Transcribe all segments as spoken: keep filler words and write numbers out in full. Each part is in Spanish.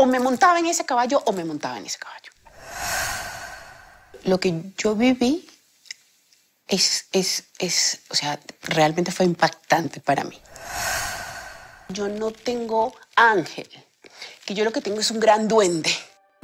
o me montaba en ese caballo o me montaba en ese caballo. Lo que yo viví es, es, es, o sea, realmente fue impactante para mí. Yo no tengo ángel, que yo lo que tengo es un gran duende.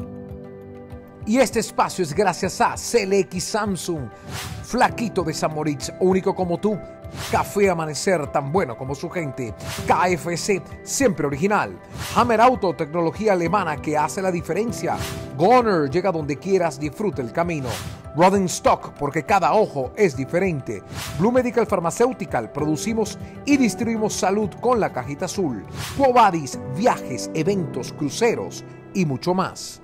Y este espacio es gracias a C L X Samsung, Flaquito de San Moritz, único como tú. Café Amanecer, tan bueno como su gente. K F C, siempre original. Hammer Auto, tecnología alemana que hace la diferencia. Goner, llega donde quieras, disfruta el camino. Rodenstock, porque cada ojo es diferente. Blue Medical Pharmaceutical, producimos y distribuimos salud con la cajita azul. Quo Vadis, viajes, eventos, cruceros y mucho más.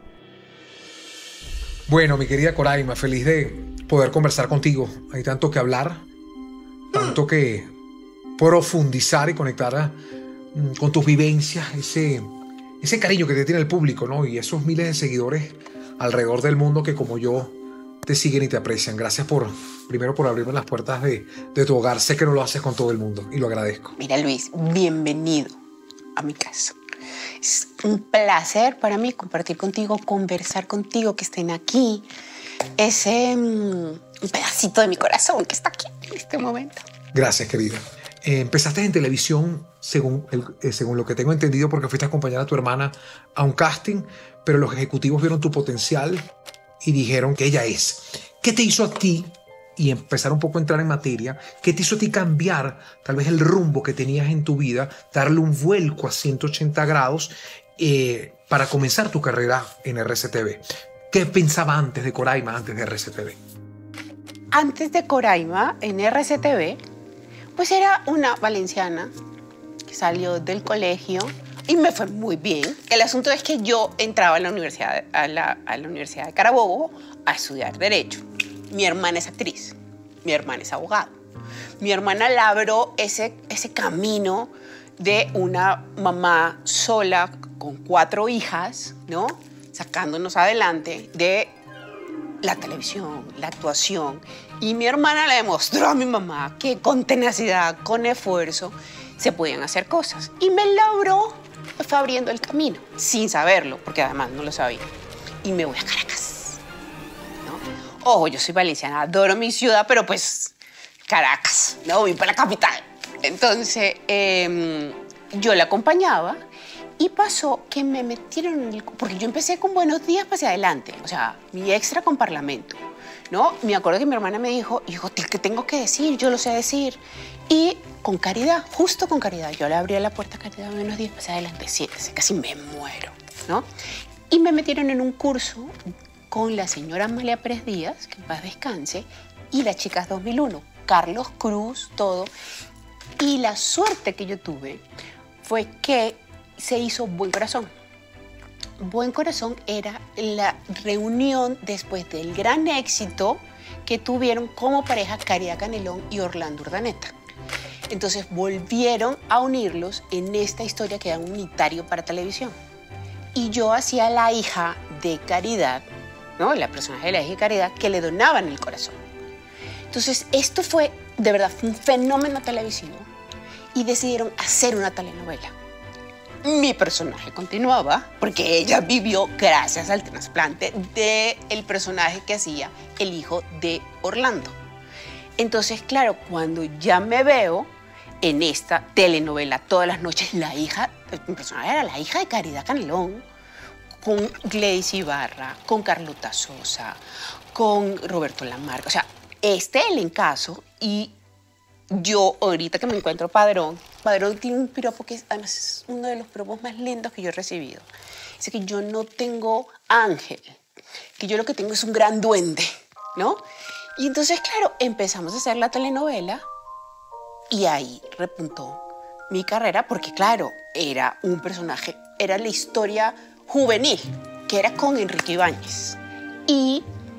Bueno, mi querida Coraima, feliz de poder conversar contigo. Hay tanto que hablar, tanto que profundizar y conectar a, con tus vivencias, ese, ese cariño que te tiene el público, ¿no? Y esos miles de seguidores alrededor del mundo que como yo te siguen y te aprecian. Gracias por, primero por abrirme las puertas de, de tu hogar. Sé que no lo haces con todo el mundo y lo agradezco. Mira, Luis, bienvenido a mi casa. Es un placer para mí compartir contigo, conversar contigo, que estén aquí. Ese um, un pedacito de mi corazón que está aquí en este momento. Gracias, querida. Eh, empezaste en televisión, según, el, eh, según lo que tengo entendido, porque fuiste a acompañar a tu hermana a un casting, pero los ejecutivos vieron tu potencial y dijeron que ella es. ¿Qué te hizo a ti, y empezar un poco a entrar en materia, qué te hizo a ti cambiar tal vez el rumbo que tenías en tu vida, darle un vuelco a ciento ochenta grados eh, para comenzar tu carrera en R C T V? ¿Qué pensaba antes de Coraima, antes de R C T V? Antes de Coraima, en R C T V, pues era una valenciana que salió del colegio y me fue muy bien. El asunto es que yo entraba a la Universidad, a la, a la Universidad de Carabobo a estudiar Derecho. Mi hermana es actriz, mi hermana es abogado. Mi hermana labró ese, ese camino de una mamá sola con cuatro hijas, ¿no? Sacándonos adelante de la televisión, la actuación. Y mi hermana le demostró a mi mamá que con tenacidad, con esfuerzo, se podían hacer cosas. Y me logró, me fue abriendo el camino, sin saberlo, porque además no lo sabía. Y me voy a Caracas. Ojo, yo soy valenciana, adoro mi ciudad, pero pues Caracas, no voy para la capital. Entonces, eh, yo la acompañaba y pasó que me metieron en el... Porque yo empecé con Buenos Días hacia adelante, o sea, mi extra con Parlamento, ¿no? Me acuerdo que mi hermana me dijo, hijo, ¿qué tengo que decir? Yo lo sé decir. Y con Caridad, justo con Caridad, yo le abría la puerta a Caridad Buenos Días hacia adelante, sí, casi me muero, ¿no? Y me metieron en un curso con la señora Amalia Pérez Díaz, que en paz descanse, y las chicas dos mil uno, Carlos Cruz, todo. Y la suerte que yo tuve fue que se hizo Buen Corazón. Buen Corazón era la reunión después del gran éxito que tuvieron como pareja Caridad Canelón y Orlando Urdaneta. Entonces volvieron a unirlos en esta historia que era un unitario para televisión. Y yo hacía la hija de Caridad, ¿no? La personaje de la hija de Caridad, que le donaban el corazón. Entonces, esto fue, de verdad, fue un fenómeno televisivo y decidieron hacer una telenovela. Mi personaje continuaba porque ella vivió gracias al trasplante del personaje que hacía el hijo de Orlando. Entonces, claro, cuando ya me veo en esta telenovela todas las noches, la hija, mi personaje era la hija de Caridad Canelón, con Gladys Ibarra, con Carlota Sosa, con Roberto Lamarca. O sea, este elencazo. Y yo, ahorita que me encuentro Padrón, Padrón tiene un piropo que es, además es uno de los piropos más lindos que yo he recibido. Dice que yo no tengo ángel, que yo lo que tengo es un gran duende, ¿no? Y entonces, claro, empezamos a hacer la telenovela y ahí repuntó mi carrera porque, claro, era un personaje, era la historia juvenil, que era con Enrique Ibáñez. Y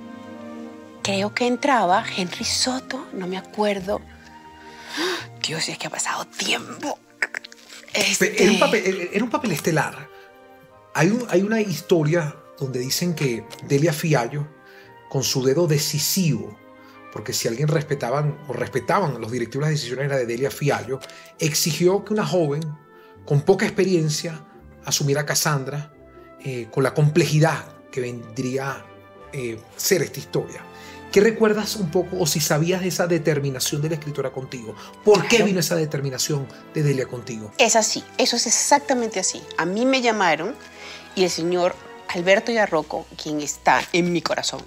creo que entraba Henry Soto, no me acuerdo. Dios, es que ha pasado tiempo. Este... Era, un papel, era un papel estelar. Hay, un, hay una historia donde dicen que Delia Fiallo, con su dedo decisivo, porque si alguien respetaban o respetaban los directivos las decisiones era de Delia Fiallo, exigió que una joven con poca experiencia asumiera a Cassandra eh, con la complejidad que vendría eh, ser esta historia. ¿Qué recuerdas un poco o si sabías de esa determinación de la escritora contigo? ¿Por qué vino esa determinación de Delia contigo? Es así, eso es exactamente así. A mí me llamaron y el señor Alberto Yarroco, quien está en mi corazón.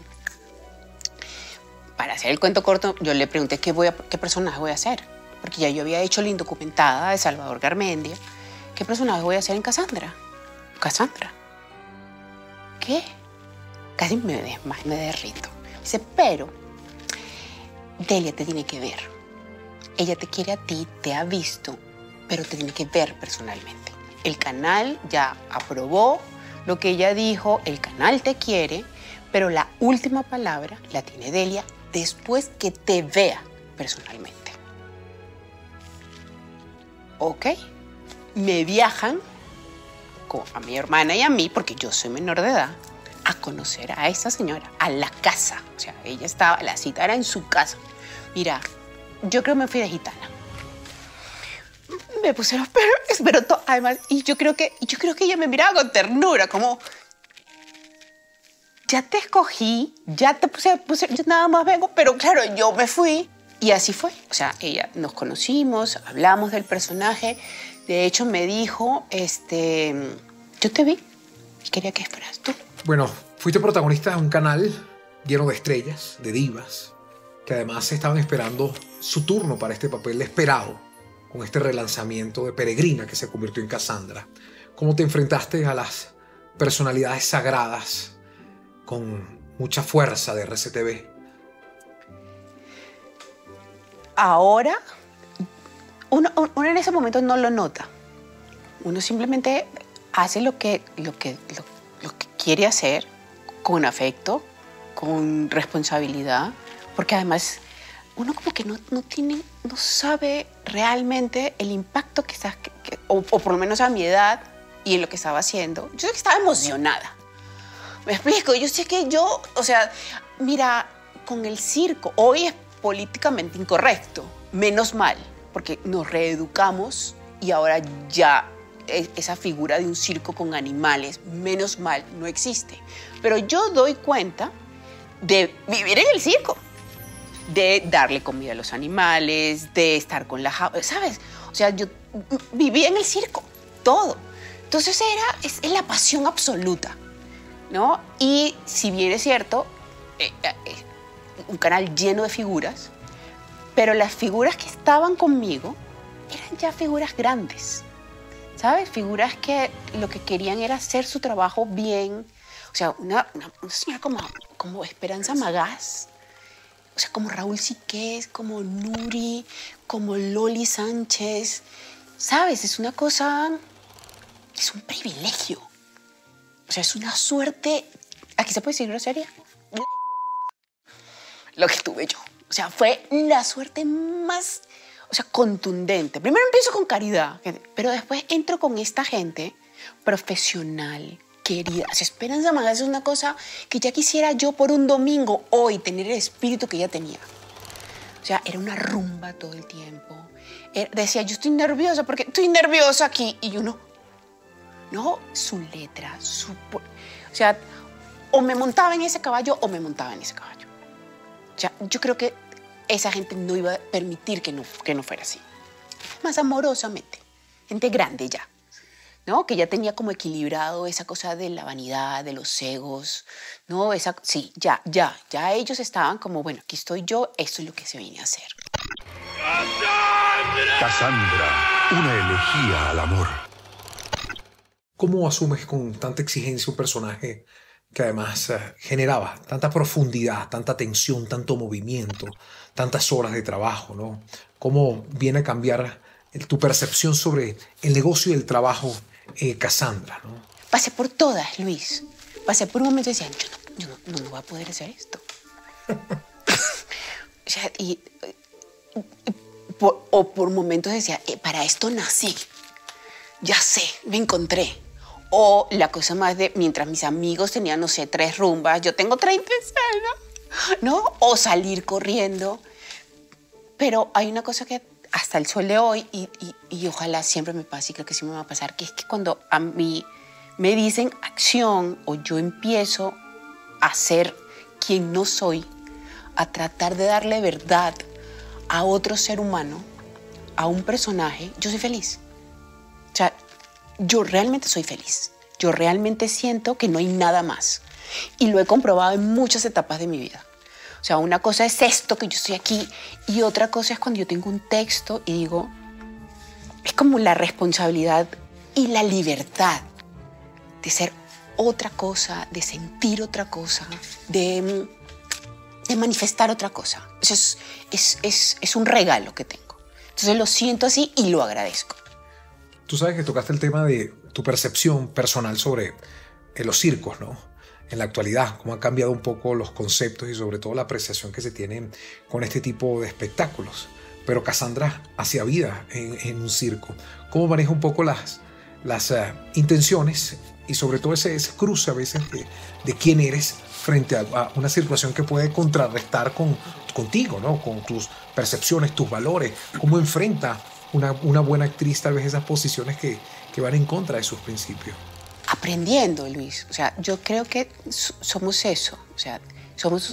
Para hacer el cuento corto, yo le pregunté qué, voy a, qué personaje voy a hacer. Porque ya yo había hecho la indocumentada de Salvador Garmendia. ¿Qué personaje voy a hacer en Cassandra? Cassandra. ¿Qué? Casi me, desma- me derrito. Dice, pero Delia te tiene que ver. Ella te quiere a ti, te ha visto, pero te tiene que ver personalmente. El canal ya aprobó lo que ella dijo, el canal te quiere, pero la última palabra la tiene Delia después que te vea personalmente. ¿Ok? Me viajan con, a mi hermana y a mí, porque yo soy menor de edad, a conocer a esta señora, a la casa. O sea, ella estaba, la cita era en su casa. Mira, yo creo que me fui de gitana. Me puse los pelos, pero to, además, y yo creo que, yo creo que ella me miraba con ternura, como, ya te escogí, ya te puse, puse, yo nada más vengo, pero claro, yo me fui. Y así fue. O sea, ella, nos conocimos, hablamos del personaje. De hecho, me dijo, este, yo te vi y quería que fueras tú. Bueno, fuiste protagonista de un canal lleno de estrellas, de divas, que además estaban esperando su turno para este papel esperado, con este relanzamiento de Peregrina que se convirtió en Cassandra. ¿Cómo te enfrentaste a las personalidades sagradas con mucha fuerza de R C T V? Ahora, uno, uno en ese momento no lo nota. Uno simplemente hace lo que, lo que, lo, lo que quiere hacer con afecto, con responsabilidad, porque además uno como que no, no tiene, no sabe realmente el impacto que estás, que, que, o, o por lo menos a mi edad y en lo que estaba haciendo. Yo sé que estaba emocionada. Me explico, yo sé que yo, o sea, mira, con el circo, hoy es políticamente incorrecto, menos mal, porque nos reeducamos y ahora ya esa figura de un circo con animales, menos mal, no existe. Pero yo doy cuenta de vivir en el circo, de darle comida a los animales, de estar con la jaula, ¿sabes? O sea, yo vivía en el circo, todo. Entonces era, es, es la pasión absoluta, ¿no? Y si bien es cierto, eh, eh, un canal lleno de figuras, pero las figuras que estaban conmigo eran ya figuras grandes, ¿sabes? Figuras que lo que querían era hacer su trabajo bien. O sea, una, una, una señora como, como Esperanza Magás, o sea, como Raúl Siqués, como Nuri, como Loli Sánchez, ¿sabes? Es una cosa, es un privilegio. O sea, es una suerte, ¿aquí se puede decir grosería? Lo que tuve yo. O sea, fue la suerte más, o sea, contundente. Primero empiezo con caridad, pero después entro con esta gente profesional, querida. O sea, Esperanza Magás es una cosa que ya quisiera yo por un domingo hoy tener el espíritu que ella tenía. O sea, era una rumba todo el tiempo. Era, decía, yo estoy nerviosa porque estoy nerviosa aquí. Y yo no. No, su letra, su... O sea, o me montaba en ese caballo o me montaba en ese caballo. O sea, yo creo que esa gente no iba a permitir que no, que no fuera así. Más amorosamente. Gente grande ya, ¿no? Que ya tenía como equilibrado esa cosa de la vanidad, de los egos, ¿no? Esa, sí, ya, ya, ya ellos estaban como, bueno, aquí estoy yo, esto es lo que se viene a hacer. Cassandra, una elegía al amor. ¿Cómo asumes con tanta exigencia un personaje que además eh, generaba tanta profundidad, tanta tensión, tanto movimiento, tantas horas de trabajo, ¿no? ¿Cómo viene a cambiar el, tu percepción sobre el negocio y el trabajo eh, Cassandra, ¿no? Pasé por todas, Luis. Pasé por un momento y decía, yo no, yo no, no, no voy a poder hacer esto. O sea, y, y por, o por momentos decía, eh, para esto nací. Ya sé, me encontré. O la cosa más de, mientras mis amigos tenían, no sé, tres rumbas, yo tengo treinta escenas, ¿no? O salir corriendo. Pero hay una cosa que hasta el sol de hoy, y, y, y ojalá siempre me pase, y creo que sí me va a pasar, que es que cuando a mí me dicen acción o yo empiezo a ser quien no soy, a tratar de darle verdad a otro ser humano, a un personaje, yo soy feliz. O sea, yo realmente soy feliz. Yo realmente siento que no hay nada más. Y lo he comprobado en muchas etapas de mi vida. O sea, una cosa es esto, que yo estoy aquí, y otra cosa es cuando yo tengo un texto y digo, es como la responsabilidad y la libertad de ser otra cosa, de sentir otra cosa, de, de manifestar otra cosa. Eso es, es, es, es un regalo que tengo. Entonces lo siento así y lo agradezco. Tú sabes que tocaste el tema de tu percepción personal sobre eh, los circos, ¿no? En la actualidad, cómo han cambiado un poco los conceptos y sobre todo la apreciación que se tiene con este tipo de espectáculos. Pero Cassandra hacía vida en, en un circo. ¿Cómo maneja un poco las, las uh, intenciones y sobre todo ese, ese cruce a veces de, de quién eres frente a, a una situación que puede contrarrestar con, contigo, ¿no? Con tus percepciones, tus valores? ¿Cómo enfrenta una, una buena actriz tal vez esas posiciones que, que van en contra de sus principios? Aprendiendo, Luis. O sea, yo creo que somos eso. O sea, somos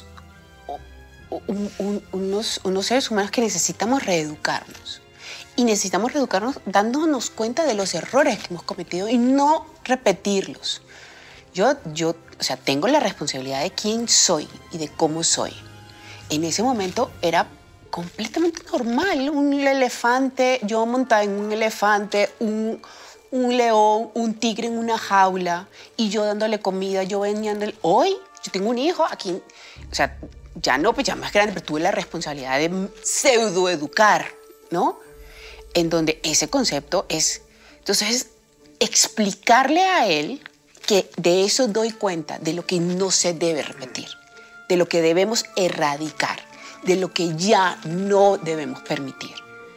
un, un, unos, unos seres humanos que necesitamos reeducarnos. Y necesitamos reeducarnos dándonos cuenta de los errores que hemos cometido y no repetirlos. Yo, yo, o sea, tengo la responsabilidad de quién soy y de cómo soy. En ese momento era completamente normal. Un elefante, yo montada en un elefante, un... un león, un tigre en una jaula y yo dándole comida, yo bañándole. Hoy yo tengo un hijo a quien, o sea, ya no, pues ya más grande, pero tuve la responsabilidad de pseudoeducar, ¿no? En donde ese concepto es, entonces, explicarle a él que de eso doy cuenta, de lo que no se debe repetir, de lo que debemos erradicar, de lo que ya no debemos permitir.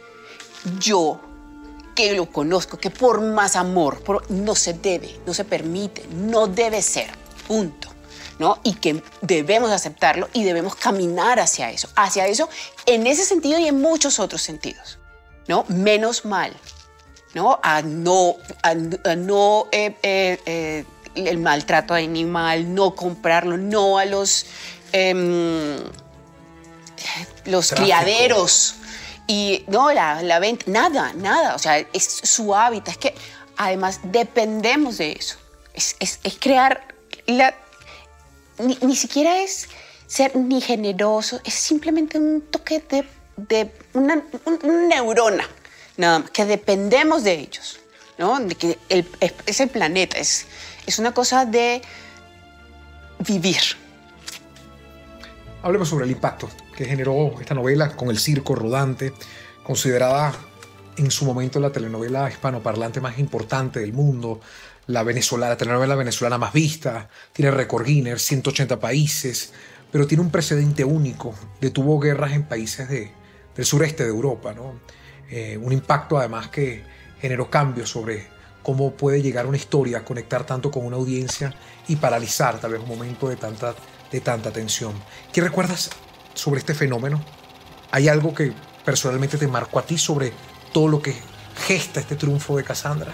Yo que lo conozco, que por más amor, por, no se debe, no se permite, no debe ser, punto, ¿no? Y que debemos aceptarlo y debemos caminar hacia eso, hacia eso en ese sentido y en muchos otros sentidos, ¿no? Menos mal, ¿no? A no, a, a no eh, eh, eh, el maltrato animal, no comprarlo, no a los, eh, los Tráfico. criaderos. Y no, la, la venta, nada, nada. O sea, es su hábitat. Es que además dependemos de eso. Es, es, es crear la... Ni, ni siquiera es ser ni generoso, es simplemente un toque de, de una, un, una neurona, nada más, que dependemos de ellos, ¿no? De que el, es, es el planeta, es, es una cosa de vivir. Hablemos sobre el impacto que generó esta novela con el circo rodante, considerada en su momento la telenovela hispanoparlante más importante del mundo, la venezolana, la telenovela venezolana más vista, tiene récord Guinness, ciento ochenta países, pero tiene un precedente único, detuvo guerras en países de, del sureste de Europa, ¿no? Eh, un impacto además que generó cambios sobre cómo puede llegar una historia a conectar tanto con una audiencia y paralizar tal vez un momento de tanta, de tanta tensión. ¿Qué recuerdas sobre este fenómeno? ¿Hay algo que personalmente te marcó a ti sobre todo lo que gesta este triunfo de Cassandra?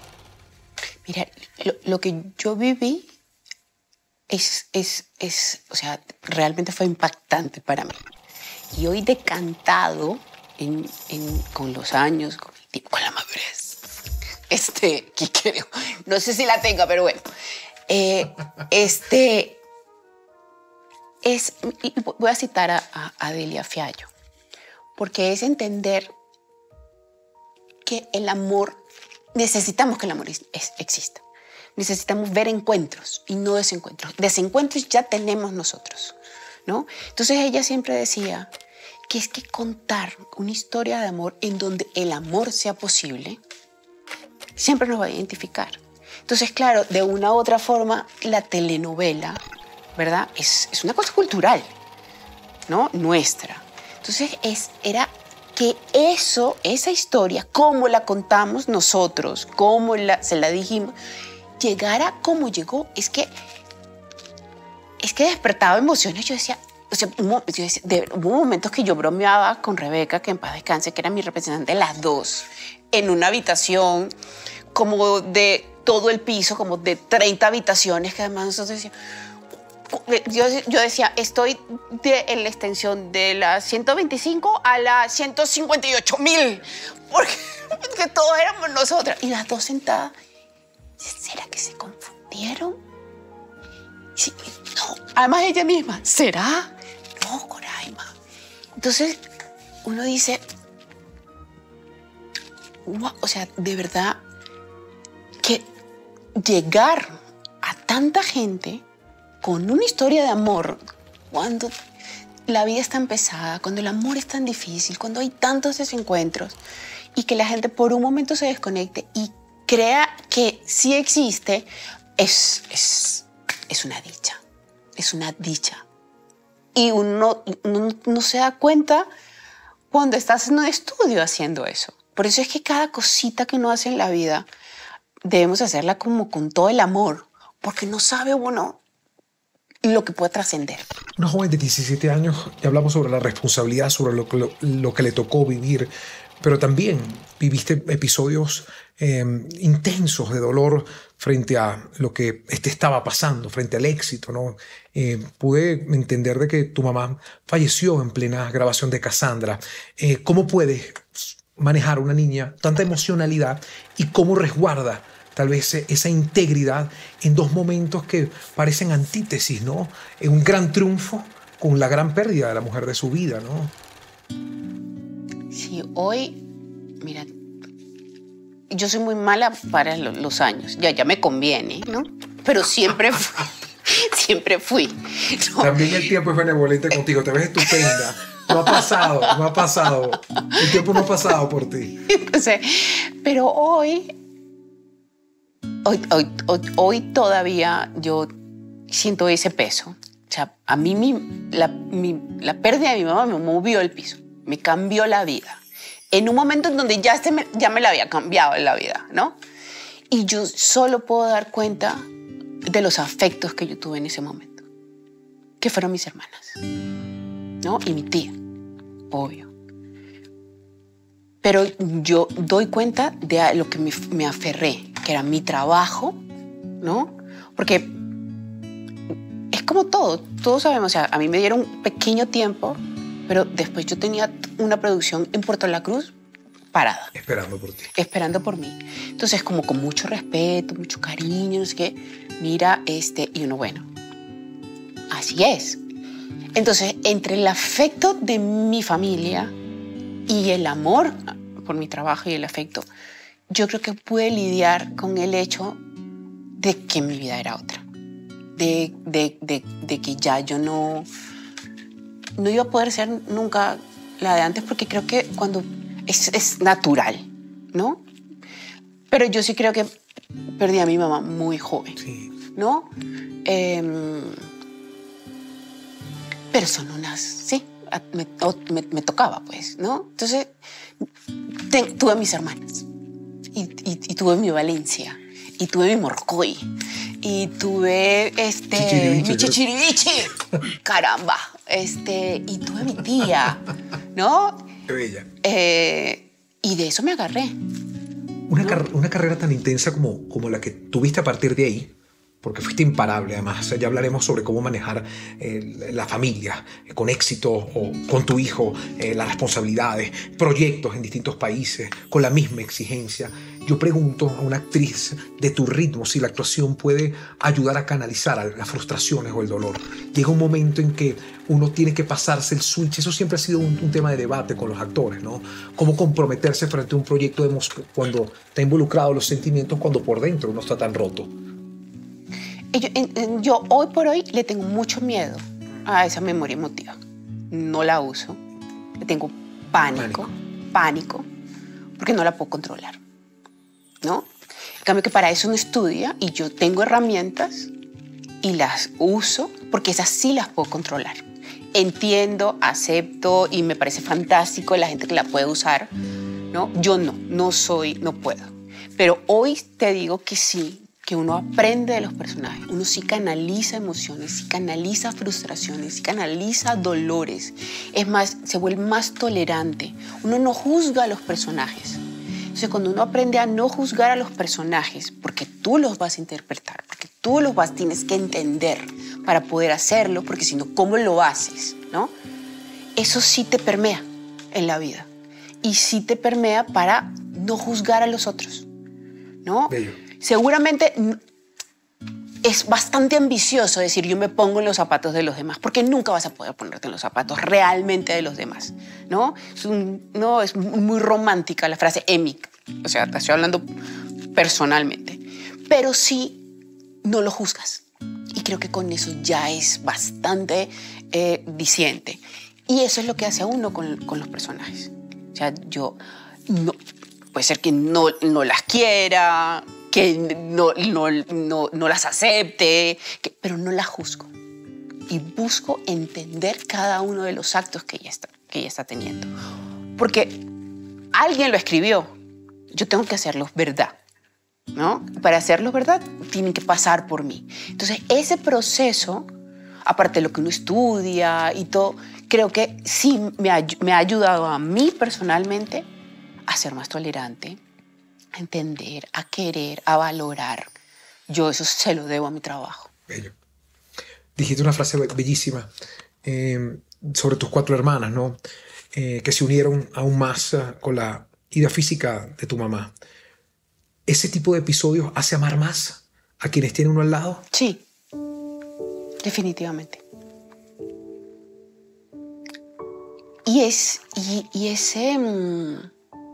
Mira, lo, lo que yo viví es, es, es, o sea, realmente fue impactante para mí. Y hoy decantado en, en, con los años, con, el tiempo, con la madurez, este, que creo, no sé si la tenga, pero bueno, eh, este... Es, voy a citar a, a, a Delia Fiallo, porque es entender que el amor, necesitamos que el amor es, es, exista. Necesitamos ver encuentros y no desencuentros. Desencuentros ya tenemos nosotros, ¿no? Entonces ella siempre decía que es que contar una historia de amor en donde el amor sea posible, siempre nos va a identificar. Entonces, claro, de una u otra forma, la telenovela, ¿verdad? Es, es una cosa cultural, ¿no? Nuestra. Entonces, es, era que eso, esa historia, cómo la contamos nosotros, cómo la, se la dijimos, llegara como llegó, es que, es que despertaba emociones. Yo decía, o sea, yo decía, de, hubo momentos que yo bromeaba con Rebeca, que en paz descanse, que era mi representante, las dos, en una habitación como de todo el piso, como de treinta habitaciones, que además nosotros decíamos... Yo, yo decía, estoy de, en la extensión de la ciento veinticinco a la ciento cincuenta y ocho mil, porque, porque todos éramos nosotras. Y las dos sentadas, ¿será que se confundieron? Sí, no, además ella misma, ¿será? No, Coraima. Entonces, uno dice, wow, o sea, de verdad, que llegar a tanta gente con una historia de amor, cuando la vida es tan pesada, cuando el amor es tan difícil, cuando hay tantos desencuentros, y que la gente por un momento se desconecte y crea que sí existe, es, es, es una dicha, es una dicha. Y uno no, no se da cuenta cuando estás en un estudio haciendo eso. Por eso es que cada cosita que uno hace en la vida debemos hacerla como con todo el amor, porque no sabe uno lo que puede trascender. Una joven de diecisiete años, ya hablamos sobre la responsabilidad, sobre lo, lo, lo que le tocó vivir, pero también viviste episodios eh, intensos de dolor frente a lo que te estaba pasando, frente al éxito, ¿no? Eh, pude entender de que tu mamá falleció en plena grabación de Cassandra. Eh, ¿Cómo puedes manejar una niña tanta emocionalidad y cómo resguarda tal vez esa integridad en dos momentos que parecen antítesis, ¿no? En un gran triunfo con la gran pérdida de la mujer de su vida, ¿no? Sí, hoy, mira, yo soy muy mala para lo, los años. Ya, ya me conviene, ¿no? Pero siempre fui. Siempre fui. ¿No? También el tiempo es benevolente contigo. Te ves estupenda. No ha pasado, no ha pasado. El tiempo no ha pasado por ti. Entonces, pero hoy... Hoy, hoy, hoy, hoy todavía yo siento ese peso. O sea, a mí mi, la, mi, la pérdida de mi mamá me movió el piso, me cambió la vida. En un momento en donde ya, se me, ya me la había cambiado en la vida, ¿no? Y yo solo puedo dar cuenta de los afectos que yo tuve en ese momento, que fueron mis hermanas, ¿no? Y mi tía, obvio. Pero yo doy cuenta de lo que me, me aferré, que era mi trabajo, ¿no? Porque es como todo, todos sabemos, o sea, a mí me dieron un pequeño tiempo, pero después yo tenía una producción en Puerto La Cruz parada. Esperando por ti. Esperando por mí. Entonces, como con mucho respeto, mucho cariño, no sé qué, mira, este, y uno, bueno, así es. Entonces, entre el afecto de mi familia y el amor por mi trabajo y el afecto, yo creo que pude lidiar con el hecho de que mi vida era otra. De, de, de, de que ya yo no, no iba a poder ser nunca la de antes, porque creo que cuando es, es natural, ¿no? Pero yo sí creo que perdí a mi mamá muy joven, sí. ¿no? Eh, pero son unas, sí, me, me, me tocaba, pues, ¿no? Entonces, te, tuve mis hermanas. Y, y, y tuve mi Valencia, y tuve mi Morcoy, y tuve este, Chichiriviche, mi Chichiriviche, caramba, este, y tuve mi tía, ¿no? Qué bella. Eh, y de eso me agarré. Una, ¿no? car una carrera tan intensa como, como la que tuviste a partir de ahí, porque fuiste imparable además. Ya hablaremos sobre cómo manejar eh, la familia eh, con éxito, o con tu hijo, eh, las responsabilidades, proyectos en distintos países, con la misma exigencia. Yo pregunto a una actriz de tu ritmo si la actuación puede ayudar a canalizar las frustraciones o el dolor. Llega un momento en que uno tiene que pasarse el switch. Eso siempre ha sido un, un tema de debate con los actores, ¿no? Cómo comprometerse frente a un proyecto de cuando está involucrado los sentimientos, cuando por dentro uno está tan roto. Yo, yo hoy por hoy le tengo mucho miedo a esa memoria emotiva. No la uso. Le tengo pánico, pánico, pánico, porque no la puedo controlar, ¿no? En cambio que para eso uno estudia y yo tengo herramientas y las uso porque esas sí las puedo controlar. Entiendo, acepto y me parece fantástico la gente que la puede usar, ¿no? Yo no, no soy, no puedo. Pero hoy te digo que sí, que uno aprende de los personajes, uno sí canaliza emociones, sí canaliza frustraciones, sí canaliza dolores. Es más, se vuelve más tolerante. Uno no juzga a los personajes. Entonces, cuando uno aprende a no juzgar a los personajes, porque tú tú los vas a interpretar, porque tú los vas, tienes que entender para poder hacerlo, porque si no, ¿cómo lo haces? ¿No? Eso sí te permea en la vida. Y sí te permea para no juzgar a los otros, ¿no? Bello. Seguramente es bastante ambicioso decir yo me pongo en los zapatos de los demás, porque nunca vas a poder ponerte en los zapatos realmente de los demás, ¿no? Es, un, no, es muy romántica la frase émica, o sea, te estoy hablando personalmente, pero sí no lo juzgas. Y creo que con eso ya es bastante eh, diciente. Y eso es lo que hace a uno con, con los personajes. O sea, yo no, puede ser que no, no las quiera, que no, no, no, no las acepte, que, pero no las juzgo. Y busco entender cada uno de los actos que ella está, que ella está teniendo. Porque alguien lo escribió, yo tengo que hacerlos verdad, ¿no? Para hacerlos verdad, tienen que pasar por mí. Entonces, ese proceso, aparte de lo que uno estudia y todo, creo que sí me ha, me ha ayudado a mí personalmente a ser más tolerante, a entender, a querer, a valorar. Yo eso se lo debo a mi trabajo. Bello. Dijiste una frase bellísima eh, sobre tus cuatro hermanas, ¿no? Eh, que se unieron aún más uh, con la ida física de tu mamá. ¿Ese tipo de episodios hace amar más a quienes tiene uno al lado? Sí, definitivamente. Y, es, y, y ese mmm,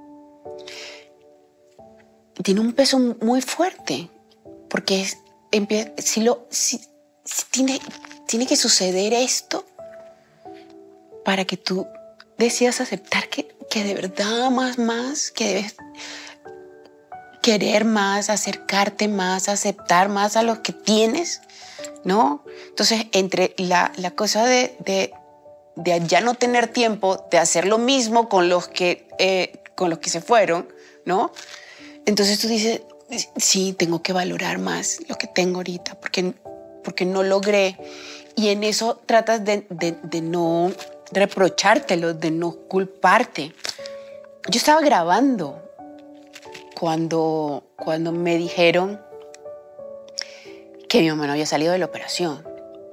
tiene un peso muy fuerte, porque es, si lo, si, si tiene, tiene que suceder esto para que tú decidas aceptar que, que de verdad amas más, que debes querer más, acercarte más, aceptar más a lo que tienes, ¿no? Entonces, entre la, la cosa de, de, de ya no tener tiempo de hacer lo mismo con los que, eh, con los que se fueron, ¿no? Entonces tú dices, sí, tengo que valorar más lo que tengo ahorita, porque, porque no logré. Y en eso tratas de, de, de no reprochártelo, de no culparte. Yo estaba grabando cuando, cuando me dijeron que mi mamá no había salido de la operación.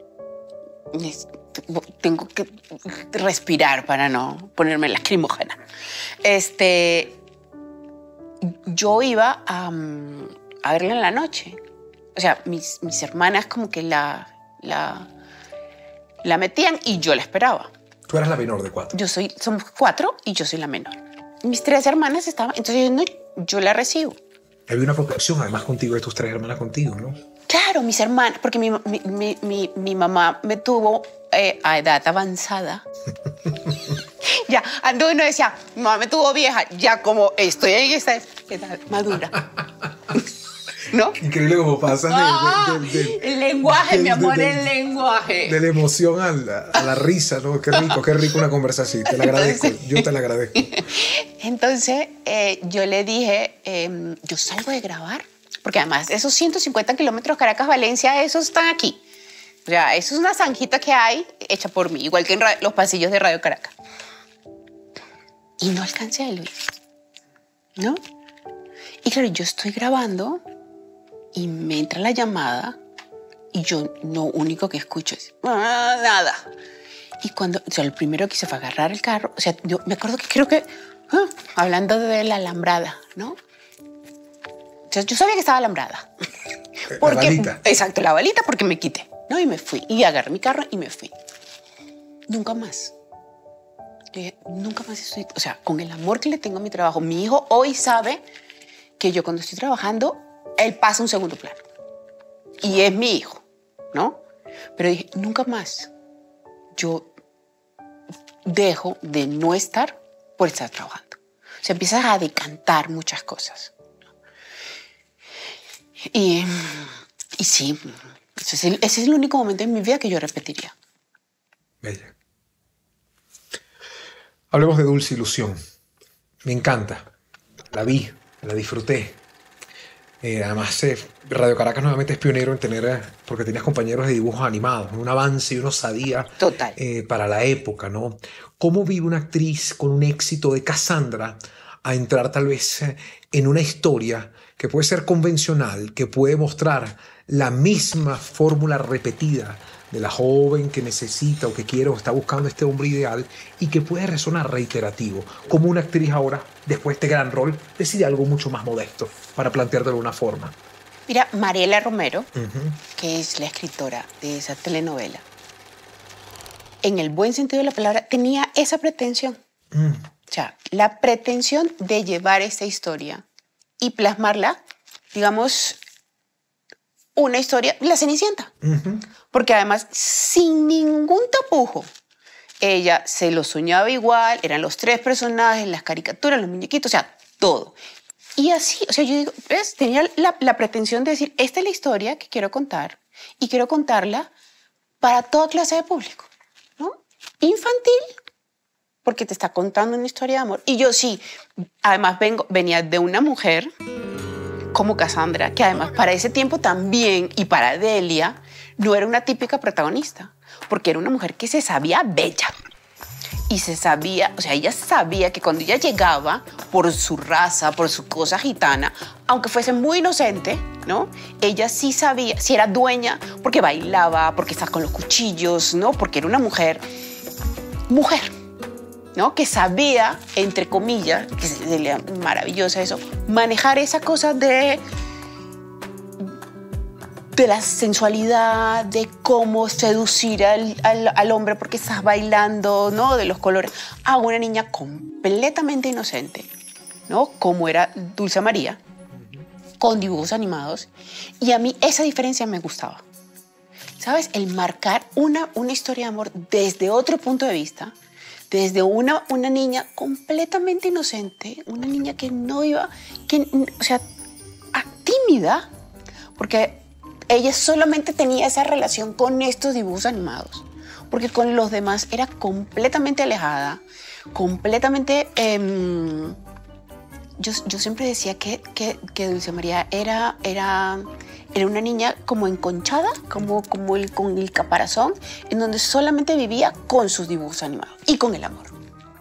Tengo que respirar para no ponerme lacrimógena. Este, yo iba a, a verla en la noche. O sea, mis, mis hermanas como que la, la, la metían y yo la esperaba. Tú eras la menor de cuatro. Yo soy, somos cuatro y yo soy la menor. Mis tres hermanas estaban, entonces yo, no, yo la recibo. Había una protección además contigo de tus tres hermanas contigo, ¿no? Claro, mis hermanas, porque mi, mi, mi, mi, mi mamá me tuvo eh, a edad avanzada. Ya, ando uno decía, mi mamá me tuvo vieja, ya como estoy en esta edad madura. ¿No? Increíble cómo pasas ah, de, de, de, de, el lenguaje, de, mi amor, de, de, el lenguaje. De la emoción a la, a la risa, ¿no? Qué rico, qué rico una conversa así. Te la agradezco, entonces, yo te la agradezco. Entonces, eh, yo le dije, eh, yo salgo de grabar, porque además esos ciento cincuenta kilómetros Caracas-Valencia, esos están aquí. O sea, eso es una zanjita que hay hecha por mí, igual que en los pasillos de Radio Caracas. Y no alcancé a Luis, ¿no? Y claro, yo estoy grabando y me entra la llamada y yo lo único que escucho es ah, nada. Y cuando, o sea, lo primero que hice fue agarrar el carro. O sea, yo me acuerdo que creo que, ah, hablando de la alambrada, ¿no? O sea, yo sabía que estaba alambrada. Porque, la balita. Exacto, la balita porque me quité, ¿no? Y me fui. Y agarré mi carro y me fui. Nunca más. Yo dije, nunca más estoy, o sea, con el amor que le tengo a mi trabajo. Mi hijo hoy sabe que yo cuando estoy trabajando, él pasa un segundo plano. Y es mi hijo, ¿no? Pero dije, nunca más yo dejo de no estar por estar trabajando. O sea, empiezas a decantar muchas cosas. Y, y sí, ese es, el, ese es el único momento en mi vida que yo repetiría. Bella. Hablemos de Dulce Ilusión. Me encanta. La vi, la disfruté. Eh, además, eh, Radio Caracas nuevamente es pionero en tener, eh, porque tenías compañeros de dibujos animados, un avance y una osadía Total. Eh, para la época, ¿no? ¿Cómo vive una actriz con un éxito de Cassandra a entrar tal vez en una historia que puede ser convencional, que puede mostrar la misma fórmula repetida de la joven que necesita o que quiere o está buscando este hombre ideal y que puede resonar reiterativo, como una actriz ahora, después de este gran rol, decide algo mucho más modesto para planteártelo de una forma? Mira, Mariela Romero, Uh-huh. que es la escritora de esa telenovela, en el buen sentido de la palabra, tenía esa pretensión. Mm. O sea, la pretensión de llevar esta historia y plasmarla, digamos, una historia, la Cenicienta. Uh-huh. Porque además, sin ningún tapujo, ella se lo soñaba igual, eran los tres personajes, las caricaturas, los muñequitos, o sea, todo. Y así, o sea, yo digo, ¿ves? Tenía la, la pretensión de decir, esta es la historia que quiero contar y quiero contarla para toda clase de público, ¿no? Infantil, porque te está contando una historia de amor. Y yo sí, además vengo, venía de una mujer como Cassandra, que además para ese tiempo también, y para Delia, no era una típica protagonista, porque era una mujer que se sabía bella. Y se sabía, o sea, ella sabía que cuando ella llegaba, por su raza, por su cosa gitana, aunque fuese muy inocente, ¿no? Ella sí sabía, si era dueña, porque bailaba, porque estaba con los cuchillos, ¿no? Porque era una mujer, mujer, ¿no? Que sabía, entre comillas, que es maravillosa eso, manejar esa cosa de, de la sensualidad, de cómo seducir al, al, al hombre porque estás bailando, ¿no? De los colores. A una niña completamente inocente, ¿no? Como era Dulce María, con dibujos animados. Y a mí esa diferencia me gustaba. ¿Sabes? El marcar una, una historia de amor desde otro punto de vista, desde una, una niña completamente inocente, una niña que no iba, que, o sea, tímida, porque ella solamente tenía esa relación con estos dibujos animados, porque con los demás era completamente alejada, completamente... Eh, yo, yo siempre decía que, que, que Dulce María era, era, era una niña como enconchada, como, como el, con el caparazón, en donde solamente vivía con sus dibujos animados y con el amor.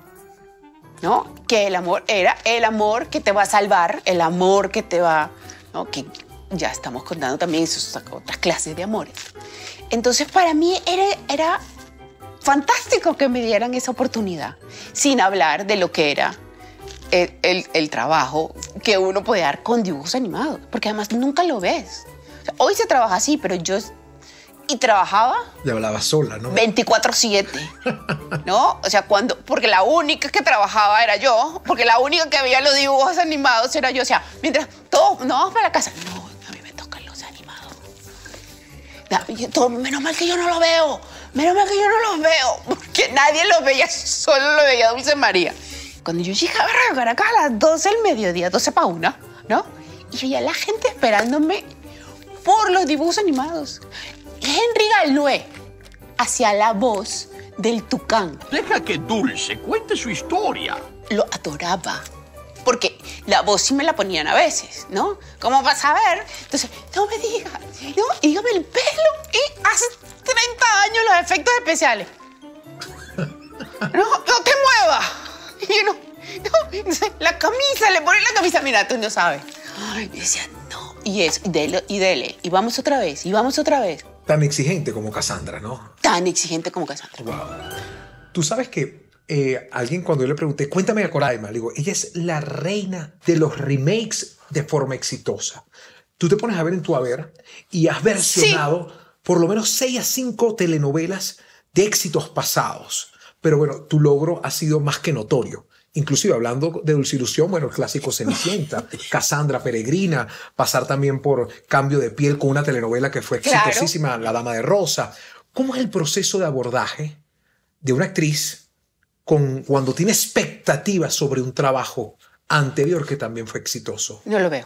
¿No? Que el amor era el amor que te va a salvar, el amor que te va... ¿no? Que ya estamos contando también esas otras clases de amores. Entonces, para mí era, era fantástico que me dieran esa oportunidad, sin hablar de lo que era el, el, el trabajo que uno puede dar con dibujos animados, porque además nunca lo ves. O sea, hoy se trabaja así, pero yo... Y trabajaba... Y hablaba sola, ¿no? veinticuatro siete, ¿no? O sea, cuando... Porque la única que trabajaba era yo, porque la única que veía los dibujos animados era yo. O sea, mientras todos... No, vamos para la casa. No, a mí me tocan los animados. Todo, menos mal que yo no lo veo. Menos mal que yo no los veo. Porque nadie los veía, solo lo veía Dulce María. Cuando yo llegaba a Caracas a las doce del mediodía, doce para una, ¿no? Y veía la gente esperándome por los dibujos animados. Henry Galnué hacía la voz del tucán. Deja que Dulce cuente su historia. Lo adoraba. Porque la voz sí me la ponían a veces, ¿no? Como para saber. Entonces, no me digas, ¿no? Y dígame el pelo. Y hace treinta años los efectos especiales. No, no te muevas. Y yo no, no. Entonces, la camisa, le ponen la camisa. Mira, tú no sabes. Ay, y decía, no. Y eso, y dele, y dele. Y vamos otra vez, y vamos otra vez. Tan exigente como Cassandra, ¿no? Tan exigente como Cassandra. Wow. Tú sabes que eh, alguien cuando yo le pregunté, cuéntame a Coraima, le digo, ella es la reina de los remakes de forma exitosa. Tú te pones a ver en tu haber y has versionado sí. por lo menos seis a cinco telenovelas de éxitos pasados. Pero bueno, tu logro ha sido más que notorio. Inclusive hablando de Dulcilusión, bueno, el clásico Cenicienta, Cassandra Peregrina, pasar también por Cambio de Piel con una telenovela que fue exitosísima, claro. La Dama de Rosa. ¿Cómo es el proceso de abordaje de una actriz con, cuando tiene expectativas sobre un trabajo anterior que también fue exitoso? No lo veo.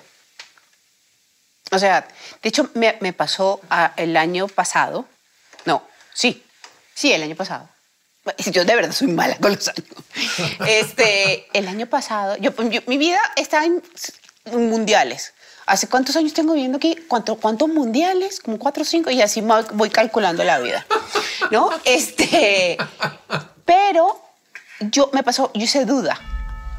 O sea, de hecho, me, me pasó a, el año pasado. No, sí, sí, el año pasado. Yo de verdad soy mala con los años. Este, el año pasado, yo, yo, mi vida está en mundiales. ¿Hace cuántos años tengo viviendo aquí? ¿Cuánto, ¿Cuántos mundiales? Como cuatro o cinco, y así voy calculando la vida, ¿no? Este, pero yo me pasó, yo hice Duda.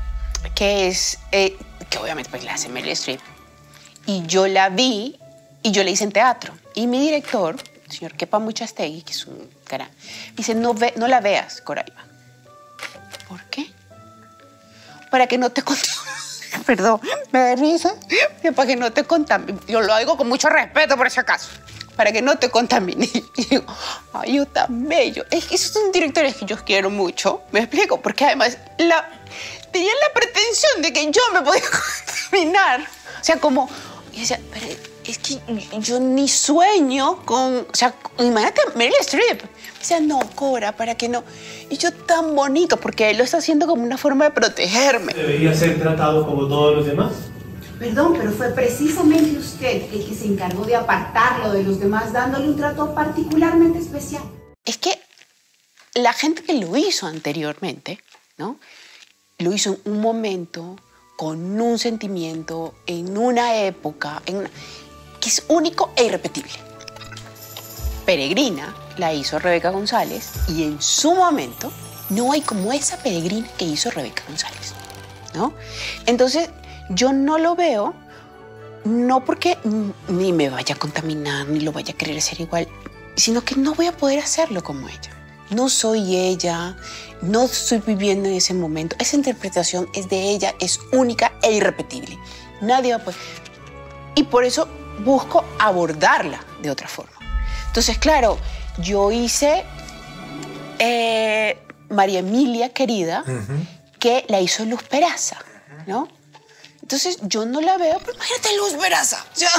que es, eh, que obviamente pues la hace Meryl Streep. Y yo la vi y yo la hice en teatro. Y mi director, el señor Kepa Muchastegui, que es un cara, me dice, no, ve, no la veas, Coraima. ¿Por qué? Para que no te contamine. Perdón, me da risa. Para que no te contamine. Yo lo digo con mucho respeto, por si acaso. Para que no te contamine. Y digo, ay, yo tan bello. Es que esos son directores que yo quiero mucho. ¿Me explico? Porque además la, tenían la pretensión de que yo me podía contaminar. O sea, como... Y decía, pero es que yo ni sueño con... O sea, imagínate Meryl Streep. O sea, no, Cora, para que no... Y yo tan bonito, porque él lo está haciendo como una forma de protegerme. ¿Debería ser tratado como todos los demás? Perdón, pero fue precisamente usted el que se encargó de apartarlo de los demás, dándole un trato particularmente especial. Es que la gente que lo hizo anteriormente, ¿no? Lo hizo en un momento, con un sentimiento, en una época, en una, que es único e irrepetible. Peregrina la hizo Rebeca González y en su momento no hay como esa Peregrina que hizo Rebeca González, ¿no? Entonces yo no lo veo, no porque ni me vaya a contaminar, ni lo vaya a querer hacer igual, sino que no voy a poder hacerlo como ella. No soy ella, no estoy viviendo en ese momento. Esa interpretación es de ella, es única e irrepetible. Nadie va a poder. Y por eso busco abordarla de otra forma. Entonces, claro, yo hice eh, María Emilia Querida, uh-huh. que la hizo Luz Peraza, ¿no? Entonces, yo no la veo, pero imagínate Luz Peraza. O sea,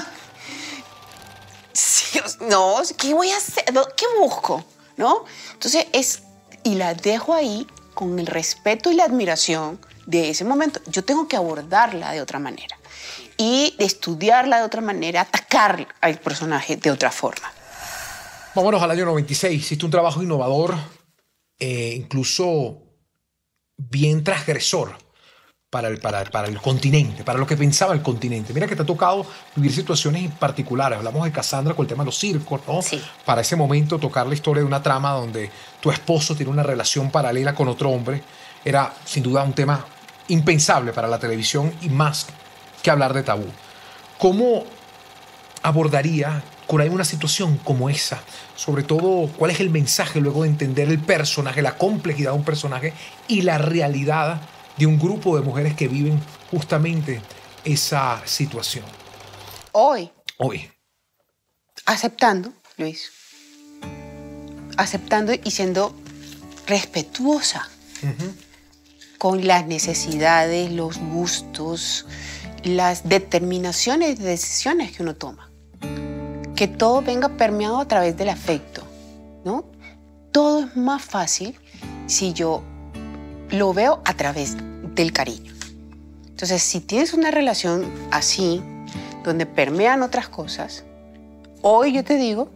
sí, no, ¿qué voy a hacer? ¿Qué busco? ¿No? Entonces, es, y la dejo ahí con el respeto y la admiración de ese momento. Yo tengo que abordarla de otra manera y de estudiarla de otra manera, atacar al personaje de otra forma. Vámonos al año noventa y seis. Hiciste un trabajo innovador, eh, incluso bien transgresor para el, para, para el continente, para lo que pensaba el continente. Mira que te ha tocado vivir situaciones particulares. Hablamos de Cassandra con el tema de los circos, ¿no? Sí. Para ese momento tocar la historia de una trama donde tu esposo tiene una relación paralela con otro hombre era sin duda un tema impensable para la televisión y más que hablar de tabú. ¿Cómo abordaría Coraima una situación como esa? Sobre todo, ¿cuál es el mensaje luego de entender el personaje, la complejidad de un personaje y la realidad de un grupo de mujeres que viven justamente esa situación? Hoy. Hoy. Aceptando, Luis. Aceptando y siendo respetuosa uh-huh. con las necesidades, los gustos, las determinaciones de decisiones que uno toma. Que todo venga permeado a través del afecto, ¿no? Todo es más fácil si yo lo veo a través del cariño. Entonces, si tienes una relación así, donde permean otras cosas, hoy yo te digo,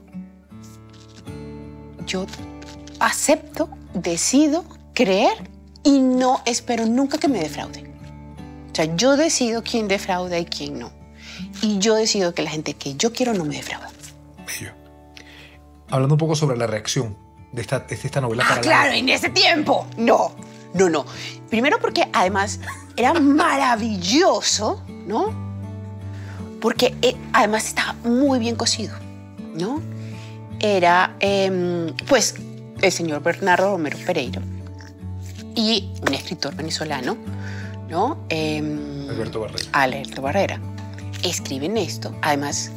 yo acepto, decido creer y no espero nunca que me defraude. O sea, yo decido quién defrauda y quién no. Y yo decido que la gente que yo quiero no me defrauda. Bello. Hablando un poco sobre la reacción de esta, de esta novela. Ah, para claro, la... en ese tiempo. No, no, no. Primero porque además era maravilloso, ¿no? Porque eh, además estaba muy bien cocido, ¿no? Era, eh, pues, el señor Bernardo Romero Pereiro y un escritor venezolano, ¿no? Eh, Alberto Barrera. Alberto Barrera. Escriben esto, además,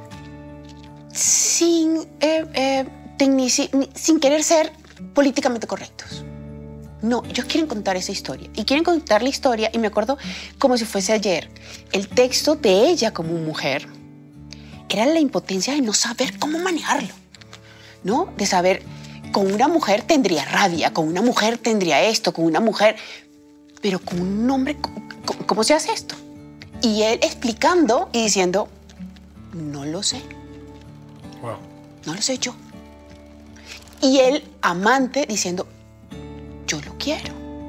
sin, eh, eh, tecnici, sin querer ser políticamente correctos. No, ellos quieren contar esa historia. Y quieren contar la historia, y me acuerdo como si fuese ayer. El texto de ella como mujer era la impotencia de no saber cómo manejarlo, ¿no? De saber, con una mujer tendría rabia, con una mujer tendría esto, con una mujer... Pero con un hombre, ¿cómo se hace esto? Y él explicando y diciendo, no lo sé. Wow. No lo sé yo. Y él, amante, diciendo, yo lo quiero.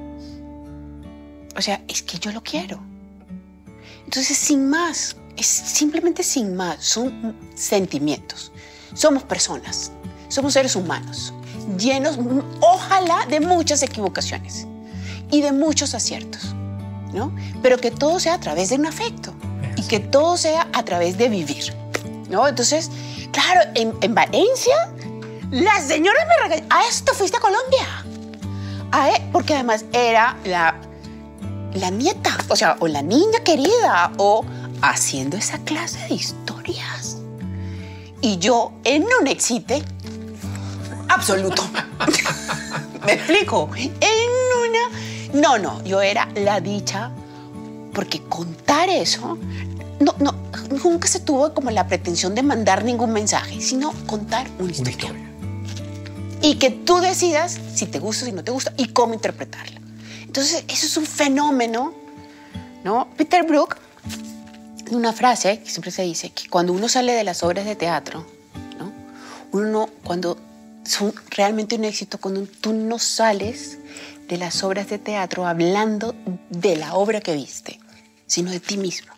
O sea, es que yo lo quiero. Entonces, sin más, es simplemente sin más, son sentimientos. Somos personas, somos seres humanos, llenos, ojalá, de muchas equivocaciones y de muchos aciertos, ¿no? Pero que todo sea a través de un afecto y que todo sea a través de vivir, ¿no? Entonces, claro, en, en Valencia, las señoras me regañaron. ¿A esto fuiste a Colombia? A e porque además era la, la nieta, o sea, o la niña querida, o haciendo esa clase de historias. Y yo en un excite absoluto. ¿Me explico? En una... No, no, yo era la dicha, porque contar eso, no, no, nunca se tuvo como la pretensión de mandar ningún mensaje, sino contar una historia. Una historia. Y que tú decidas si te gusta, si no te gusta, y cómo interpretarla. Entonces, eso es un fenómeno, ¿no? Peter Brook, una frase que siempre se dice, que cuando uno sale de las obras de teatro, ¿no? Uno, cuando son realmente un éxito, cuando tú no sales de las obras de teatro hablando de la obra que viste, sino de ti mismo.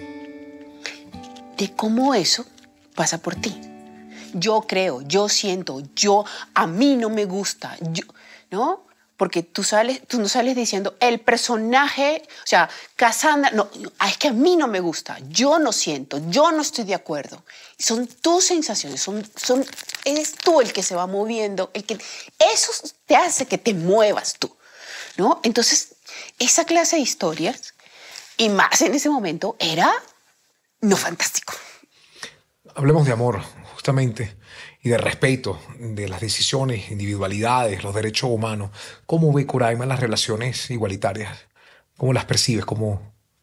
De cómo eso pasa por ti. Yo creo, yo siento, yo, a mí no me gusta, yo, ¿no? Porque tú, sales, tú no sales diciendo el personaje, o sea, Cassandra, no, es que a mí no me gusta, yo no siento, yo no estoy de acuerdo. Son tus sensaciones, son, son, eres tú el que se va moviendo, el que, eso te hace que te muevas tú, ¿no? Entonces, esa clase de historias, y más en ese momento, era no fantástico. Hablemos de amor, justamente, y de respeto, de las decisiones, individualidades, los derechos humanos. ¿Cómo ve Coraima las relaciones igualitarias? ¿Cómo las percibes? ¿Cómo...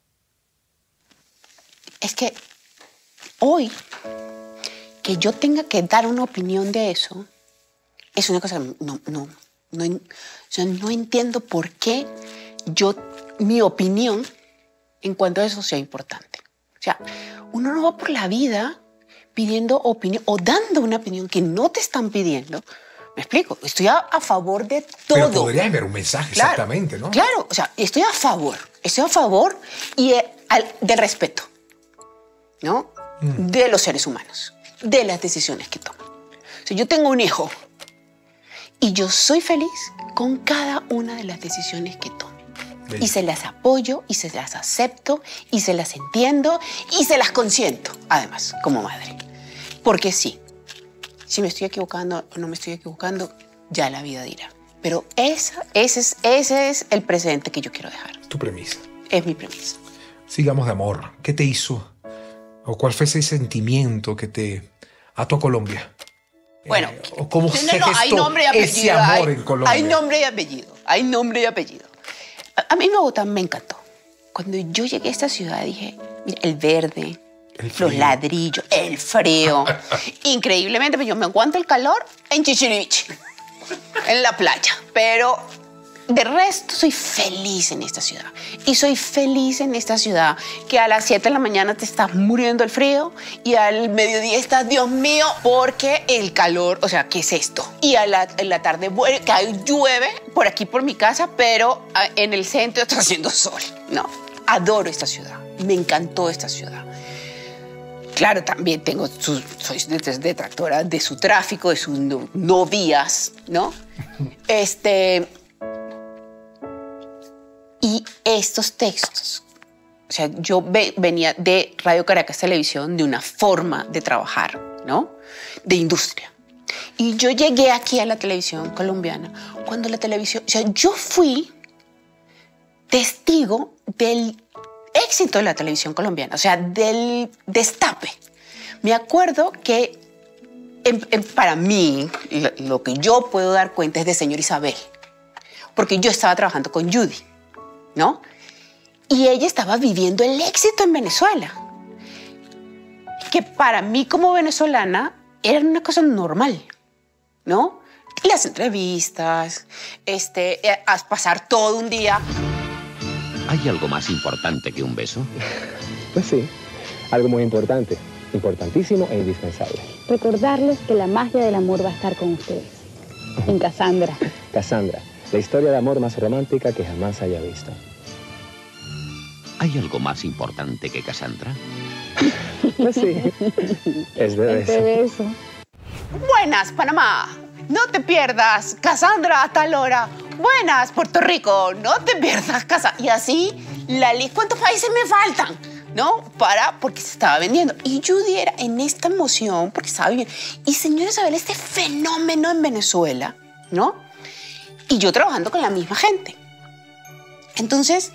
Es que hoy, que yo tenga que dar una opinión de eso, es una cosa que no, no, no, o sea, no entiendo por qué yo, mi opinión en cuanto a eso sea importante. O sea, uno no va por la vida pidiendo opinión o dando una opinión que no te están pidiendo. ¿Me explico? Estoy a, a favor de todo. Pero podría haber un mensaje, claro, exactamente, ¿no? Claro, o sea, estoy a favor. Estoy a favor y eh, al, del respeto, ¿no? Mm. De los seres humanos, de las decisiones que toman. O sea, yo tengo un hijo y yo soy feliz con cada una de las decisiones que tome. Y se las apoyo, y se las acepto, y se las entiendo, y se las consiento, además, como madre. Porque sí, si me estoy equivocando o no me estoy equivocando, ya la vida dirá. Pero esa, ese, es, ese es el precedente que yo quiero dejar. Tu premisa. Es mi premisa. Sigamos de amor. ¿Qué te hizo? ¿O cuál fue ese sentimiento que te ató a Colombia? Bueno, eh, ¿o cómo no, se no, gestó hay nombre y apellido, ese amor hay, en Colombia? Hay nombre y apellido. Hay nombre y apellido. A mí Bogotá me encantó. Cuando yo llegué a esta ciudad dije, mira, el verde, el los ladrillos, el frío. Increíblemente, pues yo me aguanto el calor en Chichiriviche, en la playa. Pero de resto soy feliz en esta ciudad. Y soy feliz en esta ciudad que a las siete de la mañana te estás muriendo el frío y al mediodía estás, Dios mío, porque el calor, o sea, ¿qué es esto? Y a la, en la tarde cae, llueve por aquí por mi casa, pero en el centro está haciendo sol. No, adoro esta ciudad. Me encantó esta ciudad. Claro, también tengo sus, soy detractora de su tráfico, de sus no, no vías, ¿no? Este... Y estos textos, o sea, yo ve, venía de Radio Caracas Televisión, de una forma de trabajar, ¿no? De industria. Y yo llegué aquí a la televisión colombiana cuando la televisión, o sea, yo fui testigo del éxito de la televisión colombiana, o sea, del destape. Me acuerdo que en, en, para mí, lo, lo que yo puedo dar cuenta es de Señor Isabel, porque yo estaba trabajando con Judy, ¿no? Y ella estaba viviendo el éxito en Venezuela, que para mí como venezolana era una cosa normal, ¿no? Las entrevistas, este, a pasar todo un día. ¿Hay algo más importante que un beso? Pues sí, algo muy importante, importantísimo e indispensable. Recordarles que la magia del amor va a estar con ustedes, en Cassandra. Cassandra. La historia de amor más romántica que jamás haya visto. ¿Hay algo más importante que Cassandra? Pues sí. Es de beso. Es de beso. Buenas, Panamá. No te pierdas Cassandra a tal hora. Buenas, Puerto Rico. No te pierdas Cassandra. Y así la lista, ¿cuántos países me faltan? ¿No? Para, porque se estaba vendiendo. Y Judy era en esta emoción, porque estaba viviendo. Y señora Isabel, este fenómeno en Venezuela, ¿no? Y yo trabajando con la misma gente. Entonces,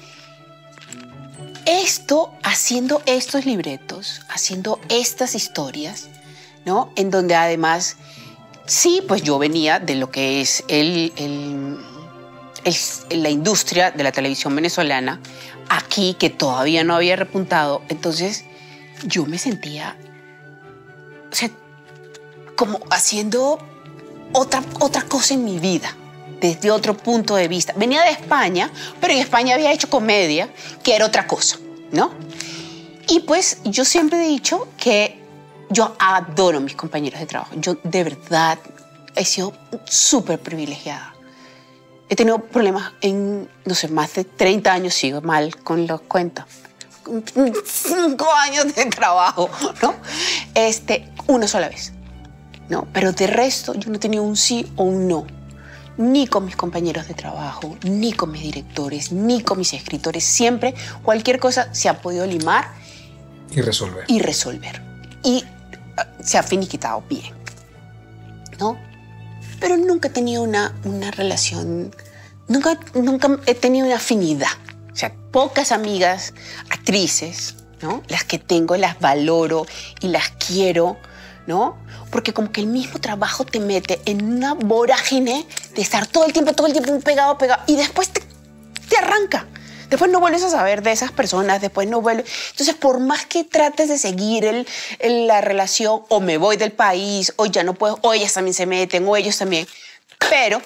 esto, haciendo estos libretos, haciendo estas historias, ¿no? En donde además, sí, pues yo venía de lo que es el, el, el, la industria de la televisión venezolana, aquí que todavía no había repuntado. Entonces, yo me sentía, o sea, como haciendo otra, otra cosa en mi vida, desde otro punto de vista. Venía de España, pero en España había hecho comedia, que era otra cosa, ¿no? Y pues yo siempre he dicho que yo adoro a mis compañeros de trabajo. Yo de verdad he sido súper privilegiada. He tenido problemas en, no sé, más de treinta años, sigo mal con los cuentos. Cinco años de trabajo, ¿no? Este, una sola vez, ¿no? Pero de resto yo no he tenido un sí o un no. Ni con mis compañeros de trabajo, ni con mis directores, ni con mis escritores. Siempre cualquier cosa se ha podido limar. Y resolver. Y resolver. Y uh, se ha finiquitado bien, ¿no? Pero nunca he tenido una, una relación, nunca, nunca he tenido una afinidad. O sea, pocas amigas actrices, ¿no? Las que tengo las valoro y las quiero, ¿no? Porque como que el mismo trabajo te mete en una vorágine de estar todo el tiempo, todo el tiempo pegado, pegado, y después te, te arranca. Después no vuelves a saber de esas personas, después no vuelves. Entonces, por más que trates de seguir el, el, la relación, o me voy del país, o ya no puedo, o ellas también se meten, o ellos también. Pero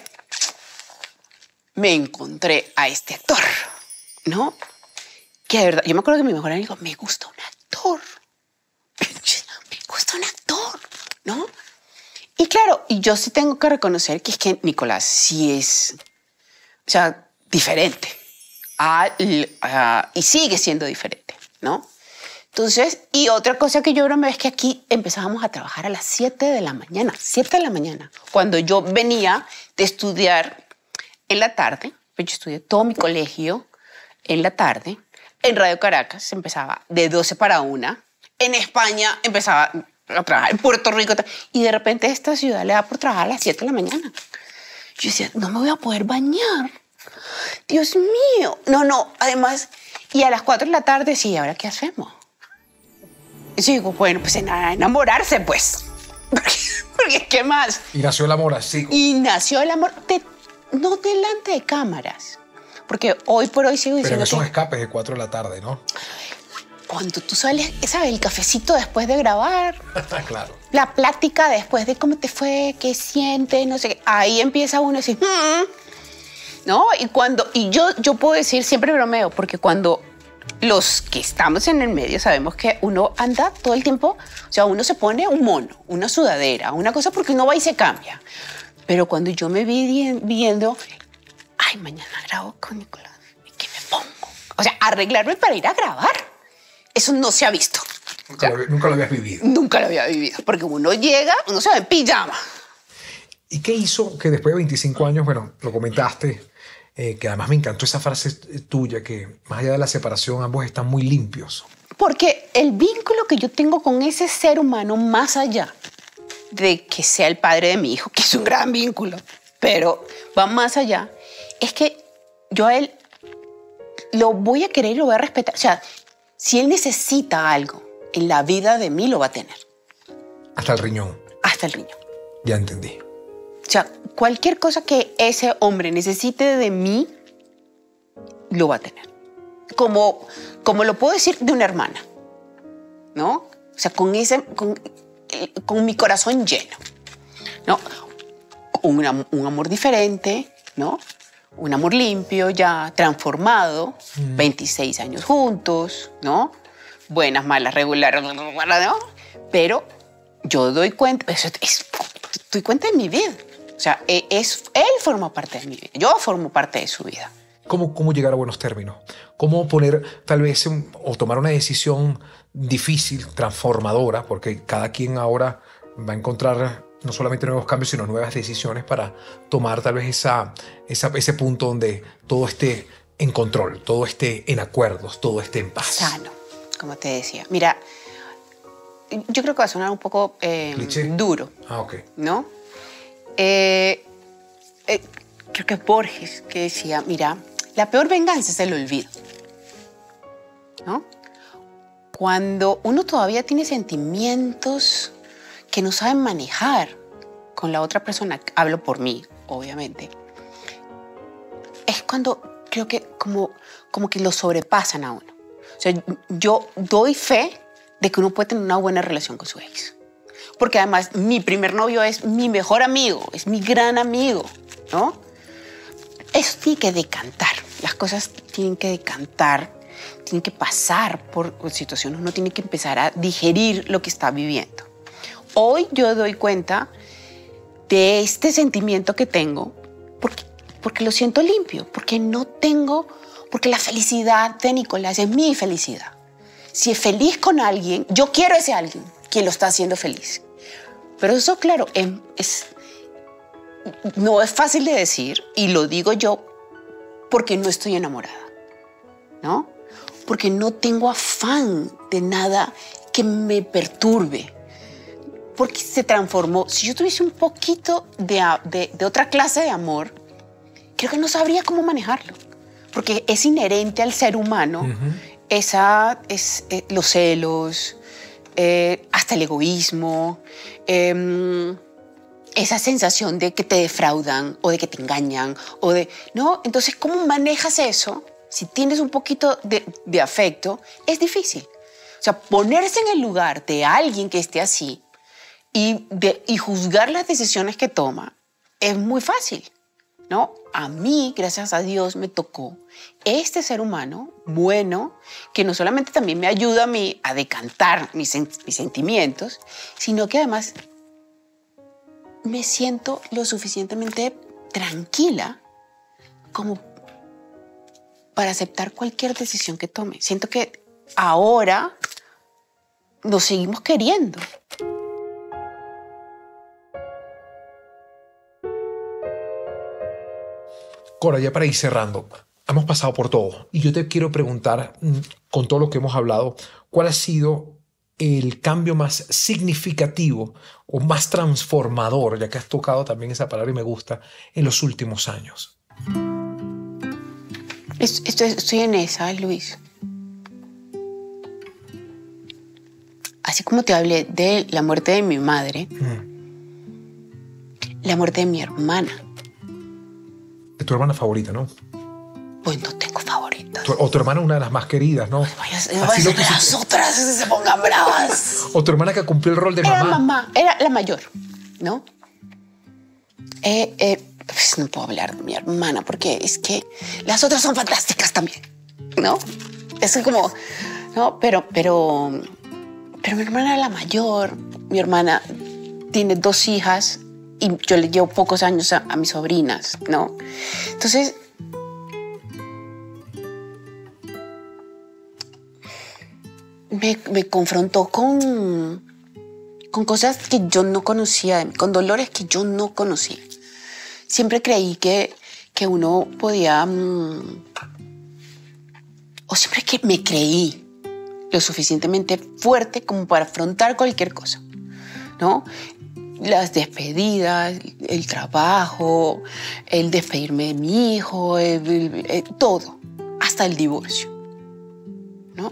me encontré a este actor, ¿no? Que de verdad, yo me acuerdo que mi mejor amigo, me gusta un actor. Me gusta un actor, ¿no? Y claro, y yo sí tengo que reconocer que es que Nicolás sí es, o sea, diferente. A, a, y sigue siendo diferente, ¿no? Entonces, y otra cosa que yo bromeo es que aquí empezábamos a trabajar a las siete de la mañana, siete de la mañana, cuando yo venía de estudiar en la tarde, pues yo estudié todo mi colegio en la tarde, en Radio Caracas empezaba de doce para una, en España empezaba a trabajar, en Puerto Rico, y de repente esta ciudad le da por trabajar a las siete de la mañana. Yo decía, no me voy a poder bañar. Dios mío. No, no, además, y a las cuatro de la tarde, sí, ¿ahora qué hacemos? Y yo digo, bueno, pues enamorarse, pues. Porque, porque ¿qué más? Y nació el amor así. Y nació el amor, de, no delante de cámaras. Porque hoy por hoy sigo diciendo Pero que son que, escapes de cuatro de la tarde, ¿no? Cuando tú sales, ¿sabes? El cafecito después de grabar. Claro. La plática después de cómo te fue, qué sientes, no sé qué. Ahí empieza uno a decir, mm", ¿no? Y cuando, y yo, yo puedo decir, siempre bromeo, porque cuando los que estamos en el medio sabemos que uno anda todo el tiempo, o sea, uno se pone un mono, una sudadera, una cosa, porque uno va y se cambia. Pero cuando yo me vi viendo, ay, mañana grabo con Nicolás, ¿qué me pongo? O sea, arreglarme para ir a grabar. Eso no se ha visto. Nunca, o sea, lo, nunca lo habías vivido. Nunca lo había vivido, porque uno llega, uno se va en pijama. ¿Y qué hizo que después de veinticinco años, bueno, lo comentaste, eh, que además me encantó esa frase tuya, que más allá de la separación, ambos están muy limpios? Porque el vínculo que yo tengo con ese ser humano, más allá de que sea el padre de mi hijo, que es un gran vínculo, pero va más allá, es que yo a él lo voy a querer y lo voy a respetar. O sea, si él necesita algo en la vida de mí, lo va a tener. Hasta el riñón. Hasta el riñón. Ya entendí. O sea, cualquier cosa que ese hombre necesite de mí, lo va a tener. Como, como lo puedo decir de una hermana, ¿no? O sea, con, ese, con, con mi corazón lleno, ¿no? Un, un amor diferente, ¿no? Un amor limpio, ya transformado, mm. veintiséis años juntos, ¿no? Buenas, malas, regulares, ¿no? Pero yo doy cuenta, eso es, doy cuenta de mi vida. O sea, es, él forma parte de mi vida, yo formo parte de su vida. ¿Cómo, cómo llegar a buenos términos? ¿Cómo poner tal vez un, o tomar una decisión difícil, transformadora? Porque cada quien ahora va a encontrar no solamente nuevos cambios, sino nuevas decisiones para tomar tal vez esa, esa, ese punto donde todo esté en control, todo esté en acuerdos, todo esté en paz. Sano, como te decía. Mira, yo creo que va a sonar un poco eh, duro. Ah, ok. ¿No? Eh, eh, creo que Borges que decía, mira, la peor venganza es el olvido. ¿No? Cuando uno todavía tiene sentimientos que no saben manejar con la otra persona, hablo por mí, obviamente, es cuando creo que como, como que lo sobrepasan a uno. O sea, yo doy fe de que uno puede tener una buena relación con su ex. Porque además mi primer novio es mi mejor amigo, es mi gran amigo, ¿no? Eso tiene que decantar, las cosas tienen que decantar, tienen que pasar por situaciones, uno tiene que empezar a digerir lo que está viviendo. Hoy yo doy cuenta de este sentimiento que tengo porque, porque lo siento limpio, porque no tengo, porque la felicidad de Nicolás es mi felicidad. Si es feliz con alguien, yo quiero a ese alguien quien lo está haciendo feliz. Pero eso, claro, es, es, no es fácil de decir, y lo digo yo porque no estoy enamorada, ¿no? Porque no tengo afán de nada que me perturbe. Porque se transformó. Si yo tuviese un poquito de, de, de otra clase de amor, creo que no sabría cómo manejarlo. Porque es inherente al ser humano uh-huh. esa, es, eh, los celos, eh, hasta el egoísmo, eh, esa sensación de que te defraudan o de que te engañan. O de, ¿no? Entonces, ¿cómo manejas eso? Si tienes un poquito de, de afecto, es difícil. O sea, ponerse en el lugar de alguien que esté así y, de, y juzgar las decisiones que toma es muy fácil, ¿no? A mí, gracias a Dios, me tocó este ser humano bueno que no solamente también me ayuda a mí a decantar mis, mis sentimientos, sino que además me siento lo suficientemente tranquila como para aceptar cualquier decisión que tome. Siento que ahora nos seguimos queriendo. Cora, ya para ir cerrando, hemos pasado por todo y yo te quiero preguntar, con todo lo que hemos hablado, ¿cuál ha sido el cambio más significativo o más transformador, ya que has tocado también esa palabra y me gusta, en los últimos años? Estoy, estoy en esa, Luis. Así como te hablé de la muerte de mi madre, mm. la muerte de mi hermana. De tu hermana favorita, ¿no? Pues no tengo favoritas. Tu, o tu hermana, una de las más queridas, ¿no? Pues vaya, Así vaya lo que las se... otras se pongan bravas. O tu hermana que cumplió el rol de era mamá. Era mamá, era la mayor, ¿no? Eh, eh, pues no puedo hablar de mi hermana porque es que las otras son fantásticas también, ¿no? Es como, ¿no? Pero, pero, pero mi hermana era la mayor. Mi hermana tiene dos hijas y yo le llevo pocos años a, a mis sobrinas, ¿no? Entonces, me, me confrontó con, con cosas que yo no conocía, con dolores que yo no conocía. Siempre creí que, que uno podía, mmm, o siempre que me creí lo suficientemente fuerte como para afrontar cualquier cosa, ¿no? Las despedidas, el trabajo, el despedirme de mi hijo, el, el, el, todo, hasta el divorcio, ¿no?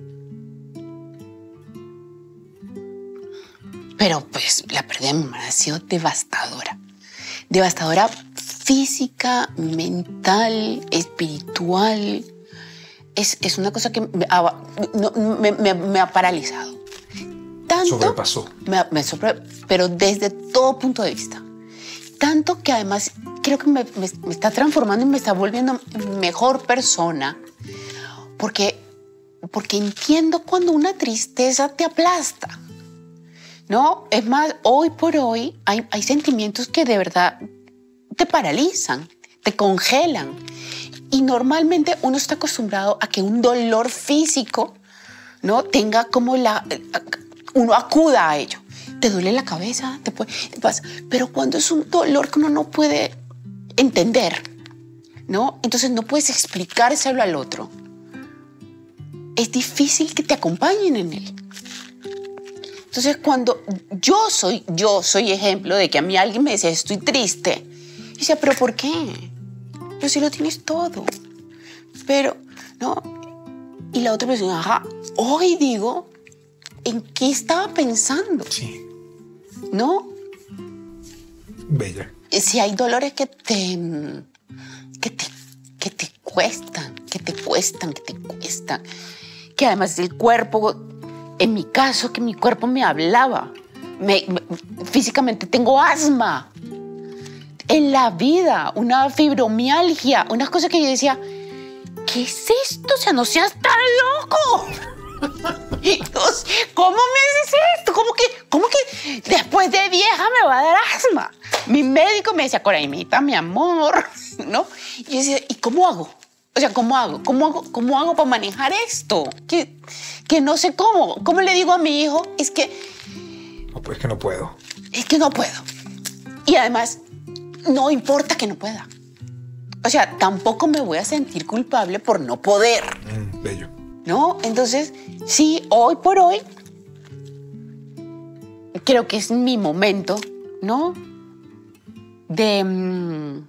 Pero pues la pérdida de mi mamá ha sido devastadora. Devastadora física, mental, espiritual. Es, es una cosa que me, no, me, me, me ha paralizado. Tanto, sobrepasó. Me, me sobre, pero desde todo punto de vista. Tanto que además creo que me, me, me está transformando y me está volviendo mejor persona. Porque, porque entiendo cuando una tristeza te aplasta. ¿No? Es más, hoy por hoy hay, hay sentimientos que de verdad te paralizan, te congelan. Y normalmente uno está acostumbrado a que un dolor físico, ¿no? tenga como la... uno acuda a ello. Te duele la cabeza, te, puede, te pasa. Pero cuando es un dolor que uno no puede entender, ¿no? Entonces no puedes explicárselo al otro. Es difícil que te acompañen en él. Entonces, cuando yo soy, yo soy ejemplo de que a mí alguien me decía, estoy triste, y decía, ¿pero por qué? Pero si lo tienes todo. Pero, ¿no? Y la otra persona, ajá, hoy digo, ¿en qué estaba pensando? Sí. ¿No? Bella. Si hay dolores que te, que te, que te cuestan, que te cuestan, que te cuestan, que además el cuerpo, en mi caso, que mi cuerpo me hablaba, me, me, físicamente tengo asma, en la vida, una fibromialgia, unas cosas que yo decía, ¿qué es esto? O sea, no seas tan loco. Entonces, ¿cómo me haces esto? ¿Cómo que, cómo que después de vieja me va a dar asma? Mi médico me decía, Coraimita, mi amor, ¿no? Y yo decía, ¿y cómo hago? O sea, ¿cómo hago? ¿Cómo hago, cómo hago para manejar esto? Que, que no sé cómo. ¿Cómo le digo a mi hijo? Es que... No, pues que no puedo. Es que no puedo. Y además, no importa que no pueda. O sea, tampoco me voy a sentir culpable por no poder. Mm, bello. ¿No? Entonces, sí, hoy por hoy, creo que es mi momento, ¿no? De,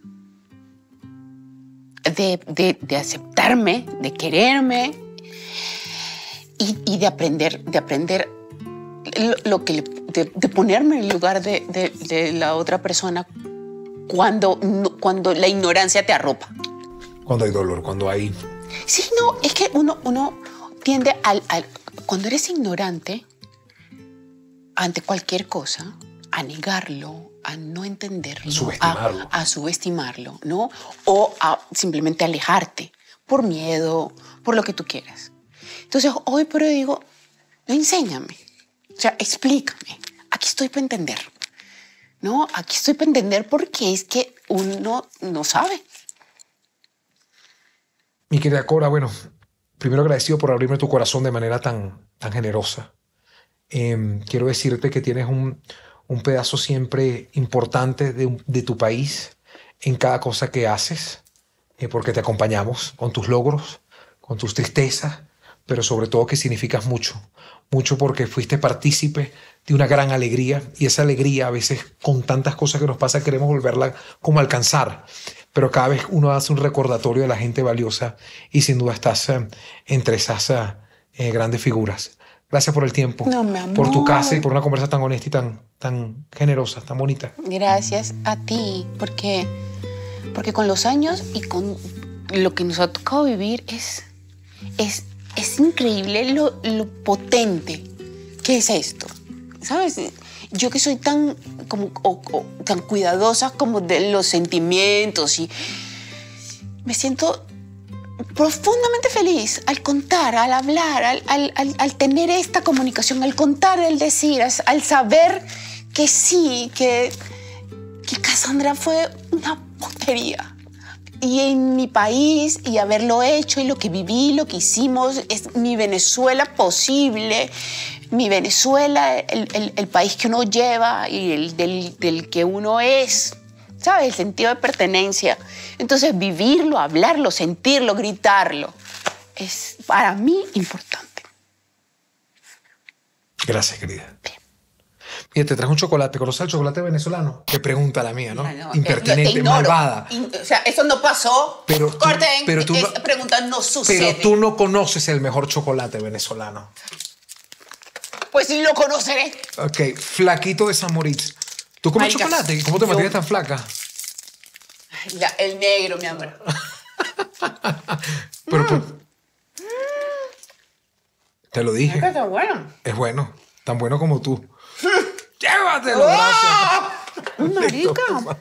de, de, de aceptarme, de quererme y, y de aprender, de aprender lo, lo que le, de, de ponerme en el lugar de, de, de la otra persona cuando, cuando la ignorancia te arropa. Cuando hay dolor, cuando hay... Sí, no, es que uno, uno tiende al, al... Cuando eres ignorante ante cualquier cosa, a negarlo, a no entenderlo. Subestimarlo. A, a subestimarlo, ¿no? O a simplemente alejarte por miedo, por lo que tú quieras. Entonces, hoy por hoy digo, no, enséñame. O sea, explícame. Aquí estoy para entender, ¿no? Aquí estoy para entender porque es que uno no sabe. Mi querida Cora, bueno, primero agradecido por abrirme tu corazón de manera tan, tan generosa. Eh, quiero decirte que tienes un, un pedazo siempre importante de, de tu país en cada cosa que haces, eh, porque te acompañamos con tus logros, con tus tristezas, pero sobre todo que significas mucho. Mucho porque fuiste partícipe de una gran alegría y esa alegría a veces con tantas cosas que nos pasa queremos volverla como a alcanzar. Pero cada vez uno hace un recordatorio de la gente valiosa y sin duda estás eh, entre esas eh, grandes figuras. Gracias por el tiempo, no, mi amor. por tu casa y por una conversa tan honesta y tan, tan generosa, tan bonita. Gracias a ti, porque, porque con los años y con lo que nos ha tocado vivir es, es, es increíble lo, lo potente que es esto, ¿sabes? Yo que soy tan, como, o, o, tan cuidadosa como de los sentimientos y me siento profundamente feliz al contar, al hablar, al, al, al, al tener esta comunicación, al contar, al decir, al, al saber que sí, que, que Cassandra fue una porquería. Y en mi país, y haberlo hecho, y lo que viví, lo que hicimos, es mi Venezuela posible, mi Venezuela, el, el, el país que uno lleva y el del, del que uno es, ¿sabes? El sentido de pertenencia. Entonces, vivirlo, hablarlo, sentirlo, gritarlo, es para mí importante. Gracias, querida. Bien. Mira, te traje un chocolate. ¿Conoces el chocolate venezolano? Qué pregunta la mía, ¿no? no, no Impertinente, malvada. O sea, eso no pasó. Pero tú, Corten, pero tú esa no, pregunta no sucede. Pero tú no conoces el mejor chocolate venezolano. Pues sí lo conoceré. Ok, flaquito de San Moritz. ¿Tú comes Marica, chocolate? ¿Cómo te mantienes tan flaca? La, el negro, mi amor. Pero, mm. pues, te lo dije. Es bueno. Es bueno. Tan bueno como tú. ¡Llévatelo! ¡Oh! ¡Marica!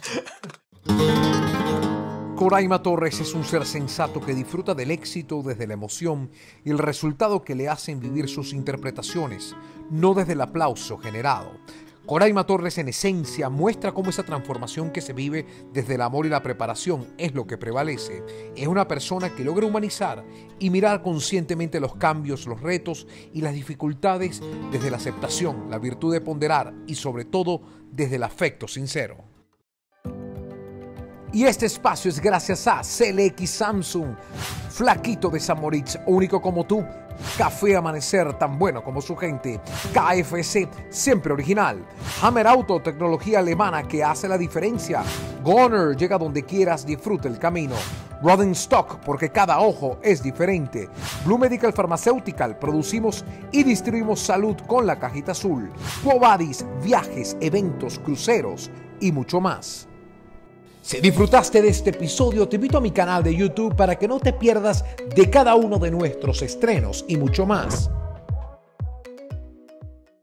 Coraima Torres es un ser sensato que disfruta del éxito desde la emoción y el resultado que le hacen vivir sus interpretaciones, no desde el aplauso generado. Coraima Torres, en esencia, muestra cómo esa transformación que se vive desde el amor y la preparación es lo que prevalece. Es una persona que logra humanizar y mirar conscientemente los cambios, los retos y las dificultades desde la aceptación, la virtud de ponderar y, sobre todo, desde el afecto sincero. Y este espacio es gracias a C L X Samsung, Flaquito de San Moritz, único como tú. Café Amanecer, tan bueno como su gente. K F C, siempre original. Hammer Auto, tecnología alemana que hace la diferencia. Goner, llega donde quieras, disfruta el camino. Rodenstock, porque cada ojo es diferente. Blue Medical Pharmaceutical, producimos y distribuimos salud con la cajita azul. Quo Vadis, viajes, eventos, cruceros y mucho más. Si disfrutaste de este episodio, te invito a mi canal de YouTube para que no te pierdas de cada uno de nuestros estrenos y mucho más.